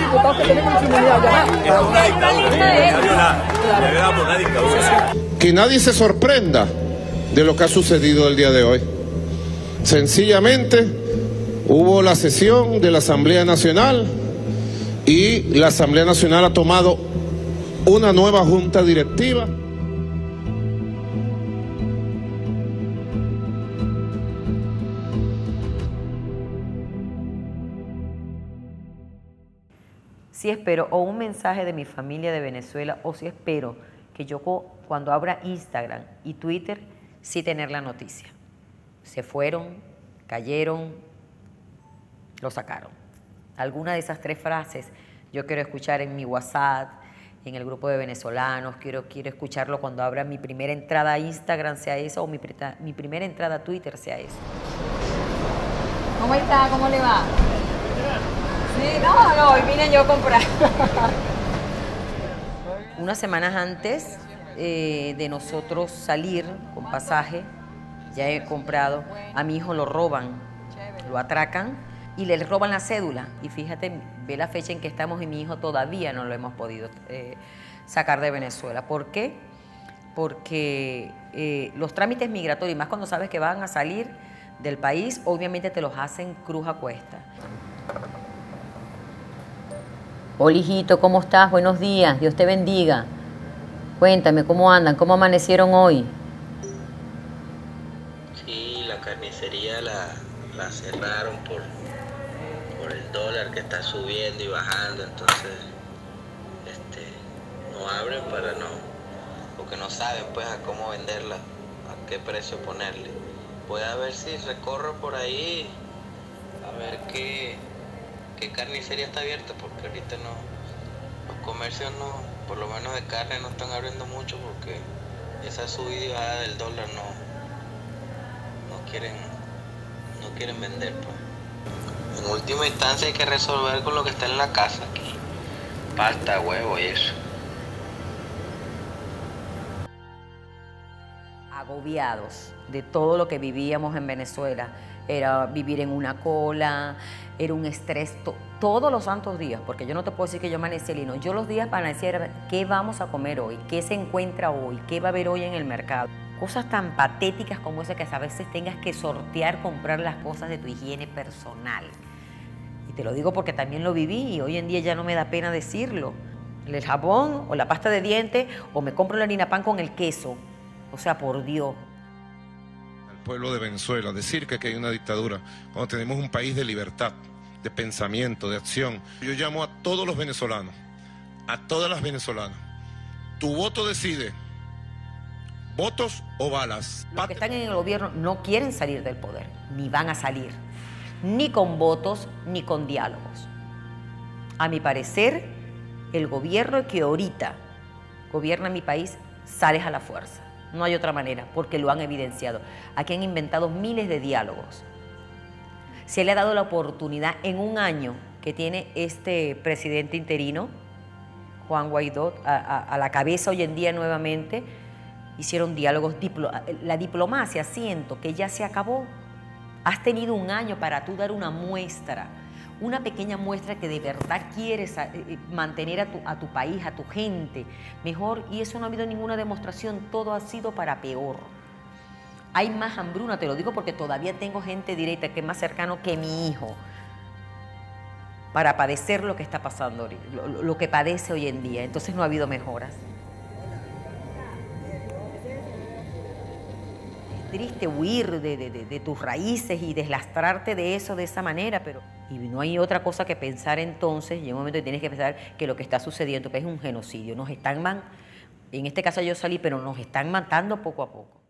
diputados que tenemos en su inmunidad ya. Es una dictadura. Que nadie se sorprenda de lo que ha sucedido el día de hoy. Sencillamente hubo la sesión de la Asamblea Nacional y la Asamblea Nacional ha tomado una nueva junta directiva. Si espero o un mensaje de mi familia de Venezuela o si espero que yo cuando abra Instagram y Twitter sí tener la noticia. Se fueron, cayeron, lo sacaron. Alguna de esas tres frases yo quiero escuchar en mi WhatsApp, en el grupo de venezolanos, quiero escucharlo cuando abra mi primera entrada a Instagram sea esa o mi primera entrada a Twitter sea esa. ¿Cómo está? ¿Cómo le va? Sí, no, hoy vine yo a comprar. Unas semanas antes de nosotros salir con pasaje, ya he comprado, a mi hijo lo roban, lo atracan y le roban la cédula. Y fíjate, ve la fecha en que estamos y mi hijo todavía no lo hemos podido sacar de Venezuela. ¿Por qué? Porque los trámites migratorios, más cuando sabes que van a salir del país, obviamente te los hacen cruz a cuesta. Hola, hijito, ¿cómo estás? Buenos días, Dios te bendiga. Cuéntame, ¿cómo andan? ¿Cómo amanecieron hoy? Sí, la carnicería la cerraron por el dólar que está subiendo y bajando, entonces no abren porque no saben pues a cómo venderla, a qué precio ponerle. Voy a ver si recorro por ahí, a ver qué carnicería está abierta, porque ahorita los comercios no, por lo menos de carne no están abriendo mucho porque esa subida y bajada del dólar no quieren vender pues. En última instancia hay que resolver con lo que está en la casa aquí, pasta, huevo y eso. Agobiados de todo lo que vivíamos en Venezuela. Era vivir en una cola, era un estrés todos los santos días, porque yo no te puedo decir que yo amanecí lino. Yo los días amanecía era qué vamos a comer hoy, qué se encuentra hoy, qué va a haber hoy en el mercado. Cosas tan patéticas como esa que a veces tengas que sortear, comprar las cosas de tu higiene personal. Y te lo digo porque también lo viví y hoy en día ya no me da pena decirlo. El jabón o la pasta de dientes o me compro la harina pan con el queso. O sea, por Dios. Al pueblo de Venezuela, decir que aquí hay una dictadura, cuando tenemos un país de libertad, de pensamiento, de acción. Yo llamo a todos los venezolanos, a todas las venezolanas. Tu voto decide, votos o balas. Los que están en el gobierno no quieren salir del poder, ni van a salir, ni con votos, ni con diálogos. A mi parecer, el gobierno que ahorita gobierna mi país sale a la fuerza. No hay otra manera, porque lo han evidenciado. Aquí han inventado miles de diálogos. Se le ha dado la oportunidad en un año que tiene este presidente interino, Juan Guaidó, a la cabeza hoy en día nuevamente, hicieron diálogos, la diplomacia siento que ya se acabó. Has tenido un año para tú dar una muestra, una pequeña muestra que de verdad quieres mantener a tu país, a tu gente mejor, y eso no ha habido ninguna demostración, todo ha sido para peor. Hay más hambruna, te lo digo porque todavía tengo gente directa que es más cercano que mi hijo para padecer lo que está pasando, lo que padece hoy en día, entonces no ha habido mejoras. Triste huir de tus raíces y deslastrarte de eso de esa manera, pero y no hay otra cosa que pensar entonces, llega un momento que tienes que pensar que lo que está sucediendo es un genocidio, en este caso yo salí, pero nos están matando poco a poco.